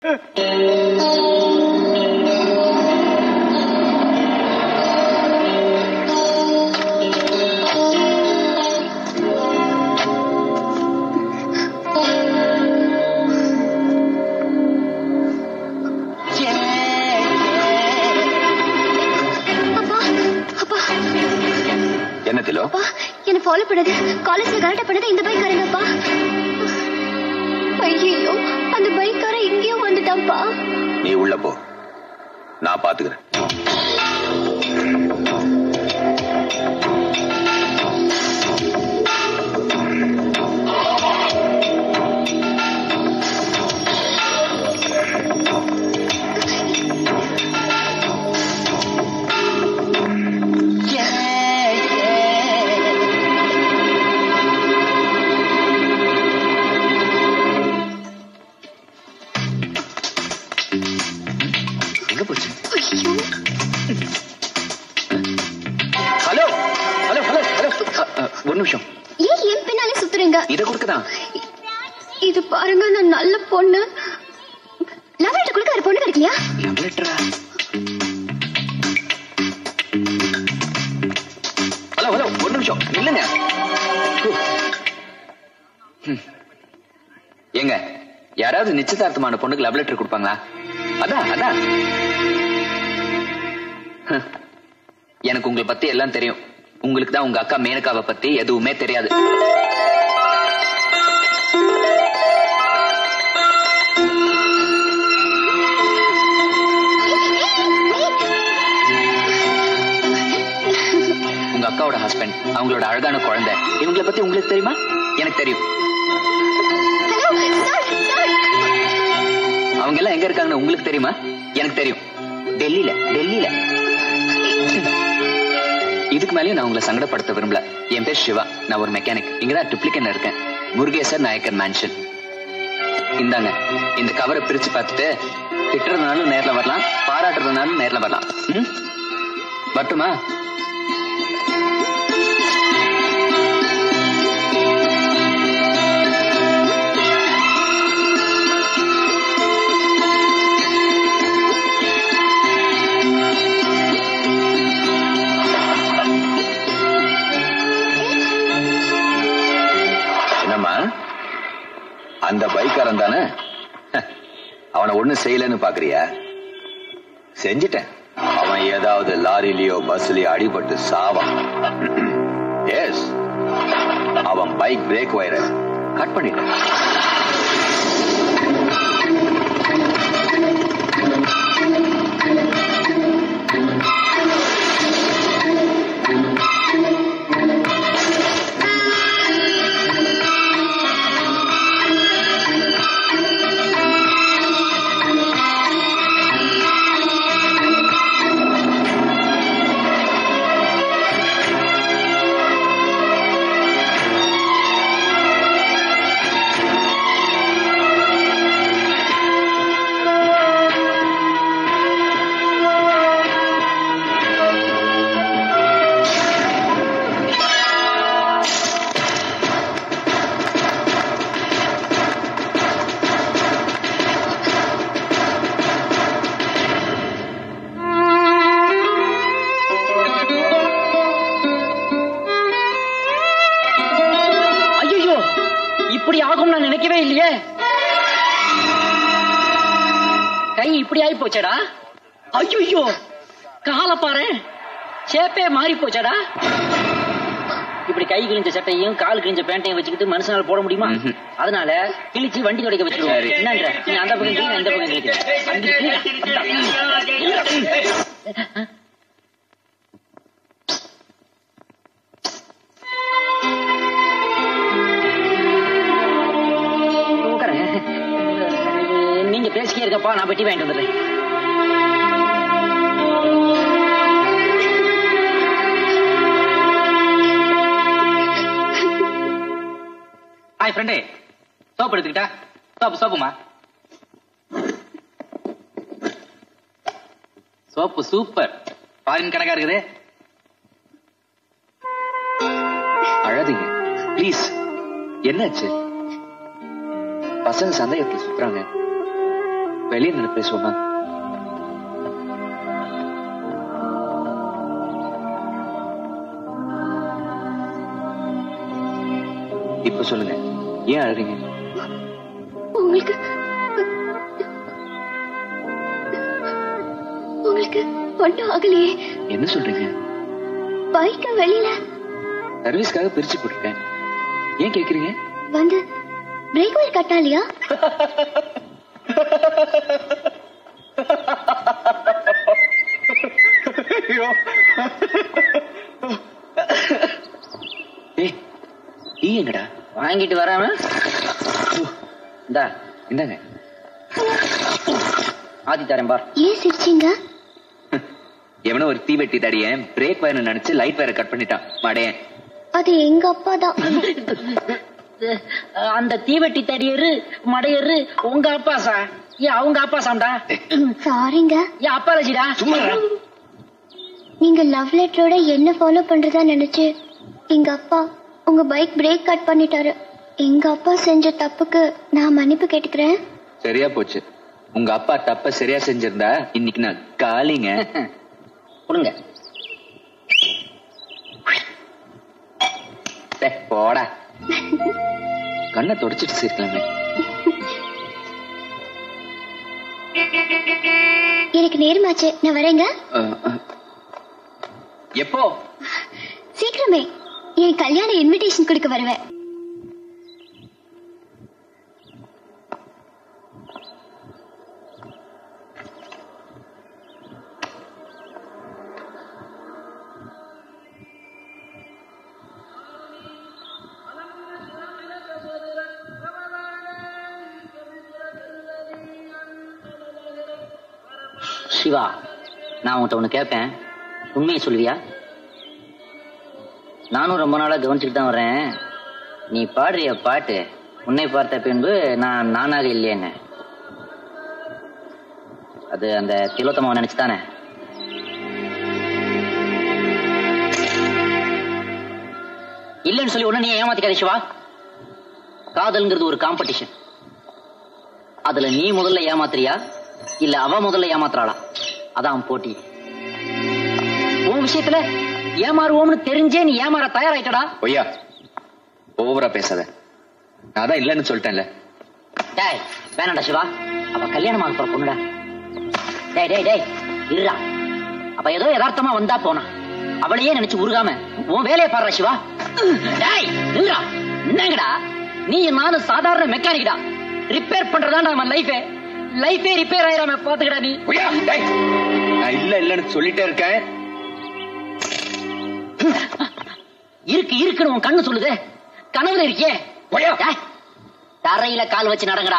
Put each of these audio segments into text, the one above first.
என்ன ஃபாலோ பண்ணது காலேஜ்ல கரெக்டா பண்ணது இந்த பைக்காரங்கப்பா. ஐயோ அந்த பைக்கார இங்கேயும் வந்துட்டான்ப்பா. நீ உள்ள போ, நான் பாத்துக்கிறேன். ஒரு நிமிஷம். ஏன் என் பின்னாலே சுத்துறீங்க? இத கொடுக்கதான். இது பாருங்க, நான் நல்ல பொண்ணு. லவ் லெட்டர் கொடுக்க ஒரு பொண்ணு கிடைக்கலையா? லவ் லெட்டரா? ஹலோ ஹலோ, ஒரு நிமிஷம் இல்லங்க. ஏங்க, யாராவது நிச்சயதார்த்தமான பொண்ணுக்கு லவ் லெட்டர் கொடுப்பாங்களா? அதான் அதான். எனக்கு உங்களை பத்தி எல்லாம் தெரியும். உங்களுக்கு தான் உங்க அக்கா மேனகாவை பத்தி எதுவுமே தெரியாது. உங்க அக்காவோட ஹஸ்பண்ட், அவங்களோட அழகான குழந்தை, இவங்களை பத்தி உங்களுக்கு தெரியுமா? எனக்கு தெரியும். அவங்க எல்லாம் எங்க இருக்காங்கன்னு உங்களுக்கு தெரியுமா? எனக்கு தெரியும். டெல்லியில. டெல்லியில. இதுக்கு மேலேயும் நான் உங்களை சங்கடப்படுத்த விரும்பல. என் பேர் சிவா, நான் ஒரு மெக்கானிக். இங்கதான் ட்ரிப்ளிகேன்ல இருக்கேன், முருகேசர் நாயக்கர் மேன்ஷன். இந்தாங்க, இந்த கவரை பிரிச்சு பார்த்துட்டு திட்டுறதுனாலும் நேர்ல வரலாம், பாராட்டுறதுனாலும் நேர்ல வரலாம். வரட்டுமா? அந்த பைக்காரன் தானே? அவனை ஒண்ணு செய்யலன்னு பாக்குறியா? செஞ்சிட்டேன். அவன் ஏதாவது லாரிலயோ பஸ்லயோ அடிபட்டு சாவான். எஸ், அவன் பைக் பிரேக் வயரை கட் பண்ணிட்டான். போச்சடா. ஐயோ, கால பாரு, சேப்பே மாறி போச்சடா. இப்படி கை கிழிஞ்ச சட்டையும் கால் கிழிஞ்ச பேண்டையும் வச்சுக்கிட்டு மனுஷனால போட முடியுமா? அதனால கிழிச்சு வண்டி துடைக்க வச்சிருவாரு. என்னன்ற நீ அந்த பக்கம் கிளி, இந்த பக்கம் கிழிக்க. நீங்க பேசிக்கே இருக்கப்பா, நான் பெட்டி வாங்கிட்டு வந்துடுறேன். ஹாய் ஃப்ரெண்டே, சோப்பு எடுத்துக்கிட்டா? சோப்புமா? சோப்பு சூப்பர், ஃபாரின் கணக்கா இருக்குது. அழாதீங்க ப்ளீஸ். என்னாச்சு? பசங்க சந்தேகத்தை சுத்துறாங்க. வெளியே நின்று பேசுவோமா? இப்ப சொல்லுங்க, ஏன் அழுறீங்க? உங்களுக்கு ஒண்ணும் ஆகலையே. என்ன சொல்றீங்க? பைக்க வெளியில சர்வீஸ்க்காக பிரிச்சு போட்டிருக்கேன். ஏன் கேக்குறீங்க? வந்து பிரேக் ஒயர் கட்டாலியா? டீ எங்கடா? வாங்கிட்டு வராம இந்தாங்க. ஆதி தரேன் பார். ஏன் சிரிச்சீங்க? எவனோ ஒரு தீவெட்டி தடிய பிரேக் வயர் நினைச்சு லைட் வயரை கட் பண்ணிட்டான் மடையன். அது எங்க அப்பா தான். அந்த தீவெட்டி தடியரு மடையரு உங்க அப்பா சா? ஏன் அவங்க அப்பா சாம்டா? சாரிங்க. ஏன் அப்பா லட்சிடா? சும்மா நீங்க லவ் லெட்டரோட என்ன ஃபாலோ பண்றதா நினைச்சு எங்க அப்பா உங்க பைக் பிரேக் கட் பண்ணிட்டாரு. எங்க அப்பா செஞ்ச தப்புக்கு நான் மன்னிப்பு கேட்டுக்கிறேன். சரியா போச்சு. உங்க அப்பா தப்ப சரியா செஞ்சிருந்தா இன்னைக்கு நான் காலிங்க. கொடுங்க. போடா. கண்ணை தொடச்சிட்டு சேர்க்கலாமே. எனக்கு நேரமாச்சு, நான் வரேங்க. எப்போ? சீக்கிரமே. என் கல்யாண இன்விடேஷன் கொடுக்க வருவேன். சிவா, நான் உன்கிட்ட ஒண்ணு கேட்பேன், உண்மையை சொல்லுவியா? நானும் ரொம்ப நாளா கவனிச்சுட்டு தான் வர்றேன். நீ பாடுறிய பாட்டு உன்னை பார்த்த பின்பு நான் நானாக இல்லையேன்னு, அது அந்த திலோத்தமாவை நினைச்சுதானே? இல்லன்னு சொல்லி உடனே நீ ஏமாத்திக்காத சிவா. காதல்ங்கிறது ஒரு காம்படிஷன். அதுல நீ முதல்ல ஏமாத்துறியா இல்ல அவ முதல்ல ஏமாத்துறாளா? அதான் போட்டி. உன் விஷயத்துல ஏமாறுவோம்னு தெரிஞ்சே நீ ஏமாற தயாராயிட்டடா. ஒய்யா, ஓவரா பேசாத. நான் தான் இல்லன்னு சொல்லிட்டேன்ல. டேய் வேணாடா சிவா, அவ கல்யாணம் ஆக போற பொண்ணுடா. டேய் டேய் டேய் இருடா. அப்ப ஏதோ யதார்த்தமா வந்தா போனா, அவளையே நினைச்சு உருகாம உன் வேலையை பாடுற சிவா. டேய் நில்றா. என்னங்கடா நீ நானும் சாதாரண மெக்கானிக்டா. ரிப்பேர் பண்றதா நம்ம லைஃபே ரிப்பேர் ஆயிராம பாத்துக்கடா நீ. நான் இல்லன்னு சொல்லிட்டே இருக்கேன். இருக்குன்னு உன் கண்ணு சொல்லுது. கனவுல இருக்கியே. தரையில கால் வச்சு நடங்கடா.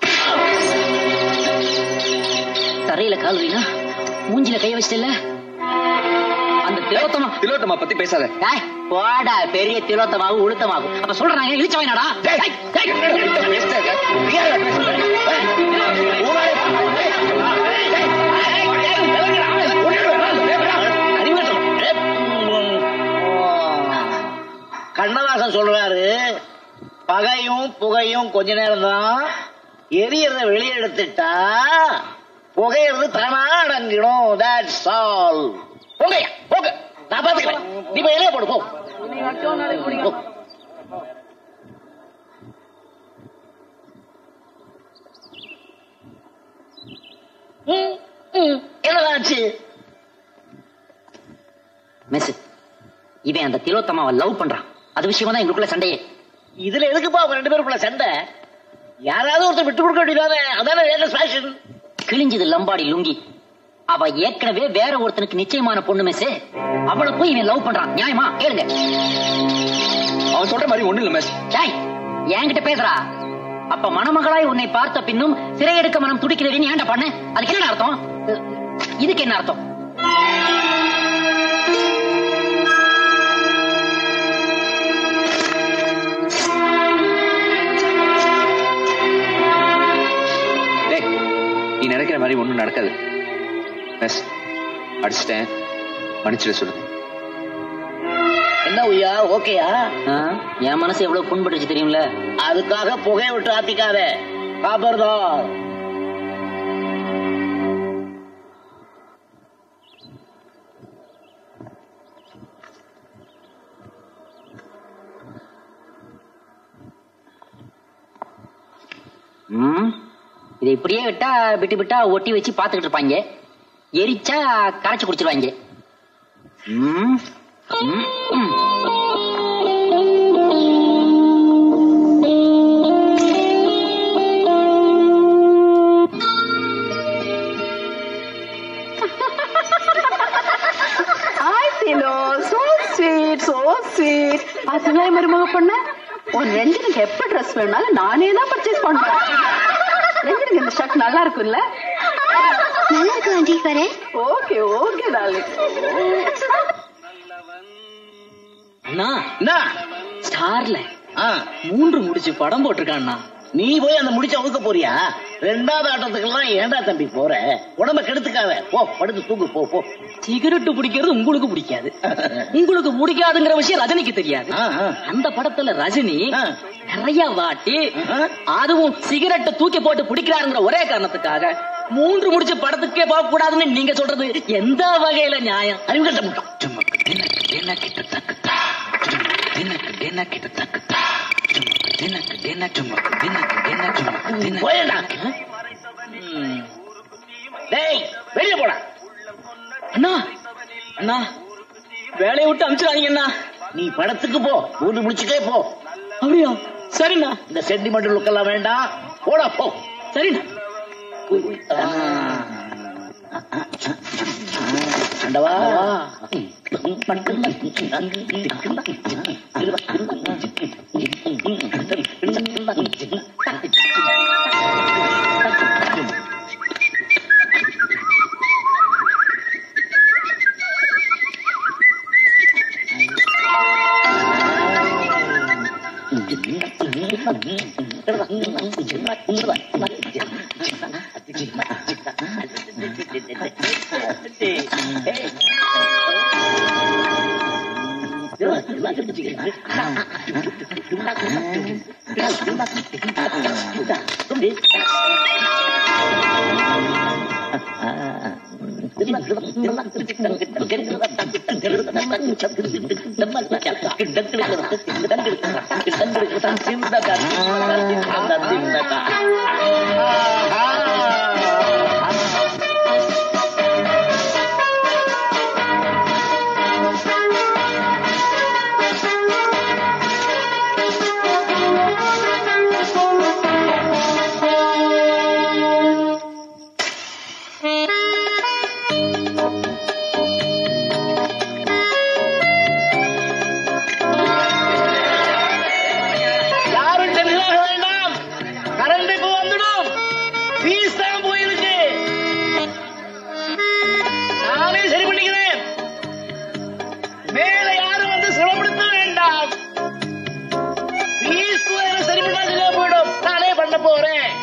தரையில கால் வைனா மூஞ்சில கை வச்சிட்டல. அந்த திலோத்தமா பத்தி பேசாத. போடா, பெரிய திலோத்தமாவும் உளுத்தமாகும். அப்ப சொல்றாங்க இழிச்ச வாயினாடா. கண்ணதாசன் சொல்றாரு, பகையும் புகையும் கொஞ்ச நேரம் தான், எரியறத வெளியே எடுத்துட்டா புகையிறது தானா அடங்கிடும். That's all. போங்கய்யா போங்க, நான் பாத்துக்கிறேன். நீ போய் இலைய போடு போ. என்னதாச்சு? மிஸ், இவன் அந்த திலோத்தமாவை லவ் பண்றான். அது விஷயமா தான் எங்களுக்குள்ள சண்டையே. இதுல எதுக்குப்பா அவங்க ரெண்டு பேருக்குள்ள சண்டை? யாராவது ஒருத்தர் விட்டு கொடுக்க வேண்டியதானே? அதான லேட்டஸ்ட் ஃபேஷன். கிழிஞ்சது லம்பாடி லுங்கி. அவ ஏற்கனவே வேற ஒருத்தனுக்கு நிச்சயமான பொண்ணு மிஸ். அவளை போய் இவன் லவ் பண்றான். நியாயமா? கேளுங்க. அவன் சொல்ற மாதிரி ஒண்ணு இல்ல மிஸ். என்கிட்ட பேசுறா. அப்ப மணமகளாய் உன்னை பார்த்த பின்னும் சிறையெடுக்க மனம் துடிக்கிறதுன்னு ஏன்டா பண்ண? அதுக்கு என்ன அர்த்தம்? இதுக்கு என்ன அர்த்தம்? நீ நினைக்கிற மாதிரி ஒண்ணும் நடக்காது. அடிச்சிட்டேன், மன்னிச்சிட சொல்லுங்க. என்ன உய்யா, ஓகேயா? என் மனசு எவ்வளவு புண்பட்டுச்சு தெரியும்ல. அதுக்காக புகையை விட்டு ஆத்திக்காத. காபர்தான். இதை இப்படியே விட்டா விட்டு விட்டா ஒட்டி வச்சு பாத்துக்கிட்டு இருப்பாங்க. எரிச்சா கரைச்சு குடிச்சிருவாங்க. மருமக பொண்ணு ஒரு ரஞ்சனுக்கு எப்ப ட்ரெஸ் வேணாலும் நானே தான் பர்ச்சேஸ் பண்றேன். ரஞ்சனுக்கு இந்த ஷர்ட் நல்லா இருக்கும்ல? நல்லா இருக்கு ஆண்டி. வரேன். Okay okay darling. அண்ணா ஸ்டார்ல 3 முடிச்சு படம் போட்டிருக்கான்னா. நீ போய் அந்த முடிச்ச அவுக்க போறியா? 2வது ஆட்டத்துக்கெல்லாம் ஏண்டா தம்பி போற? உடம்ப கெடுத்துக்காத. போ படுத்து தூங்கு. போ போ. சிகரெட்டு பிடிக்கிறது உங்களுக்கு பிடிக்காது. உங்களுக்கு பிடிக்காதுங்கிற விஷயம் ரஜினிக்கு தெரியாது. அந்த படத்துல ரஜினி நிறைய வாட்டி அதுவும் சிகரெட்டை தூக்கி போட்டு பிடிக்கிறாருங்கிற ஒரே காரணத்துக்காக 3 முடிச்சு படத்துக்கே போக கூடாதுன்னு நீங்க சொல்றது எந்த வகையில நியாயம்? வெளியே போடா. அண்ணா அண்ணா வேலையை விட்டு அனுப்பிச்சிடாதீங்க அண்ணா. நீ படத்துக்கு போ. 3 முடிச்சுக்கே போ. அப்படியா? சரிண்ணா. இந்த சென்டிமெண்டல் லுக் எல்லாம் வேண்டாம். போடா போ. சரிண்ணா. ஆண்டவா போறேன்.